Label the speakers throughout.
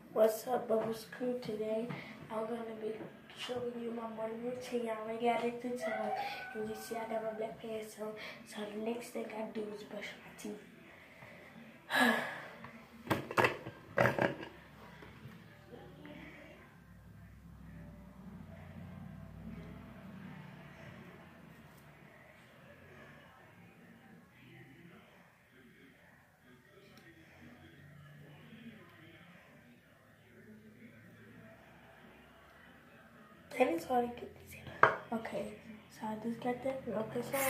Speaker 1: What's up, Bubbles Crew? Today I'm going to be showing you my morning routine. I already got it to time, and you see I got my black pants on. So the next thing I do is brush my teeth. That is all I get this in. Okay, so I just got that. Okay, so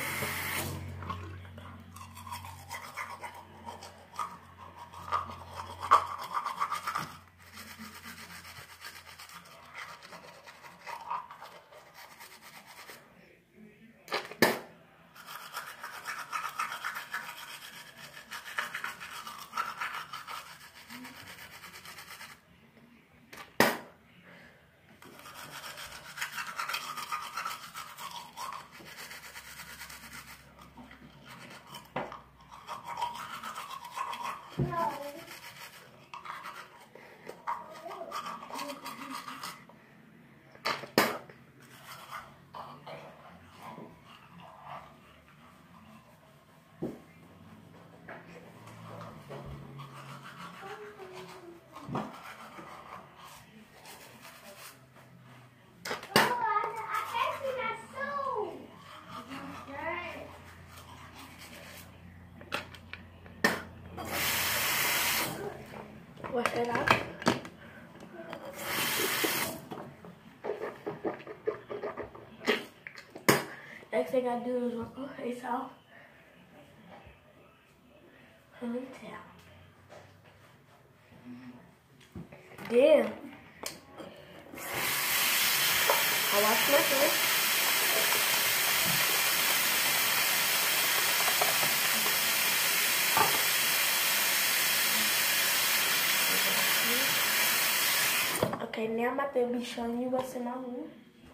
Speaker 1: wash that out. Next thing I do is wash my face off. Ponytail. Then I wash my face. Okay, now I'm about to be showing you what's in my room.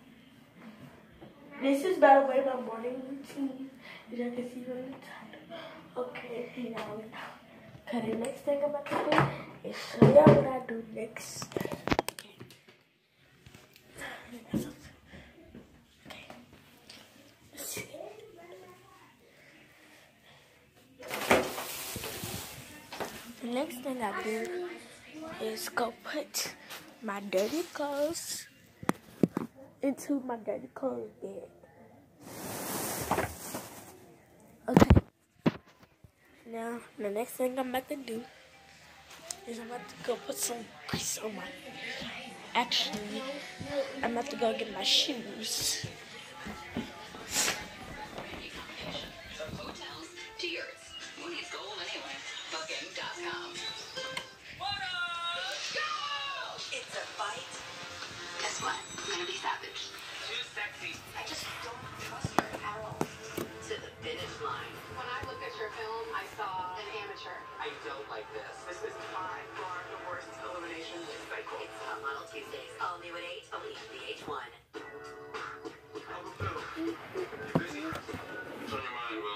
Speaker 1: This is, by the way, my morning routine, as you can see from the title. Okay, now okay, the next thing I'm about to do is show y'all what I do next. Okay. Let's see. The next thing I do is go put my dirty clothes into my dirty clothes bag. Okay. Now, the next thing I'm about to do is I'm about to go put some grease on my... Actually, I'm about to go get my shoes.
Speaker 2: To yours. When it's gold anyway. Booking.com. It's a fight. Guess what? I'm gonna be savage.
Speaker 3: Too sexy.
Speaker 2: I just don't trust her at all. To the finish line.
Speaker 4: When I looked at your film, I saw an amateur.
Speaker 3: I don't like this. This is by far the worst elimination cycle.
Speaker 2: It's Top Model Tuesdays. All new at 8, only on VH1.
Speaker 5: Uncle Phil, you busy? What's on your mind, Will?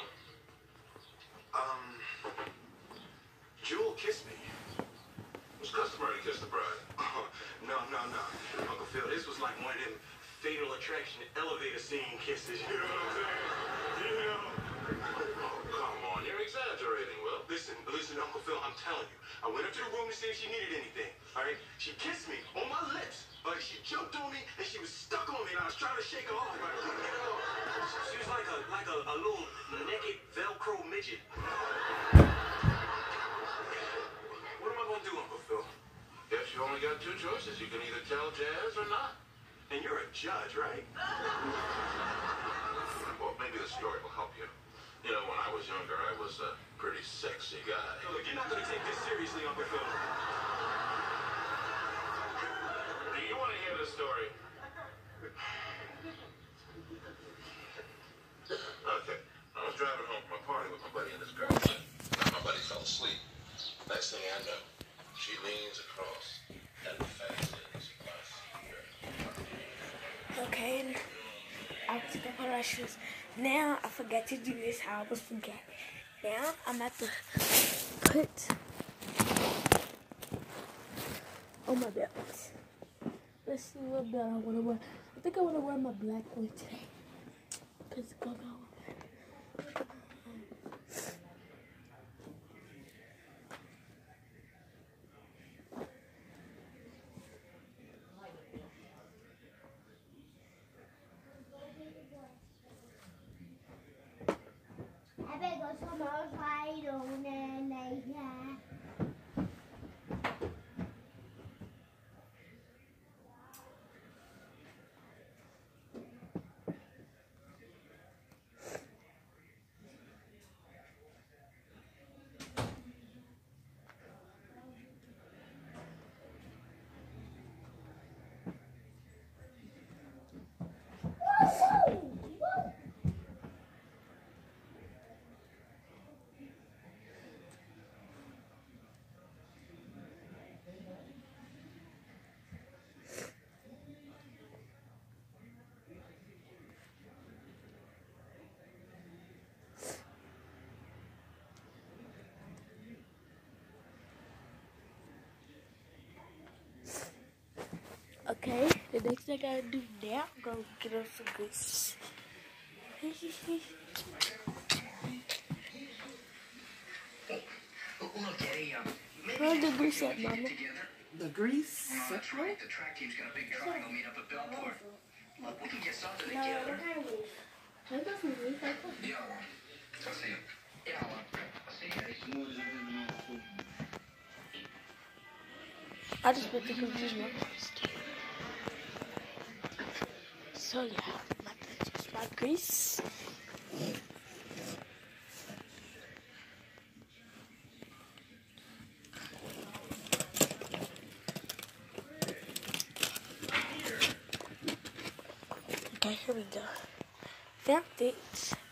Speaker 5: Jewel kissed me. It's customary to kiss the bride. Oh, no. Uncle Phil, this was like one of them Fatal Attraction elevator scene kisses. You know what I'm saying? Oh, come on. You're exaggerating, Will. Listen, Uncle Phil, I'm telling you. I went up to the room to see if she needed anything. All right? She kissed me on my lips. She jumped on me, and she was stuck on me, and I was trying to shake her off, but I couldn't get her off. She was like a little naked Velcro midget. What am I going to do, Uncle Phil? Guess you only got two choices. You can either tell Jazz or not. And you're a judge, right? Well, maybe the story will help you. You know, when I was younger, I was a pretty sexy guy. Look, you're not going to take this seriously, Uncle Phil. Do you want to hear the story? Okay. I was driving home from a party with my buddy and his girlfriend. Now my buddy fell asleep. Next thing I know, she leans across and fastens my seatbelt.
Speaker 1: Okay, I was gonna put my shoes. Now I forgot to do this how I was forgetting. Now I'm about to put on my belt. Let's see what belt I want to wear. I think I want to wear my black one today. Because it's going on. Okay, the next thing I gotta do now, go get us some grease. Where's the grease at, Mama?
Speaker 6: The grease?
Speaker 7: Oh, that's right. The track team's got a big triangle meet up at Bellport. Look, we can get something together.
Speaker 4: Can I go some grease?
Speaker 7: Yeah, I'll see you. Yeah, I'll see you guys.
Speaker 1: I just put the confusion on first. So yeah, just my grease. Okay, here we go. Found it.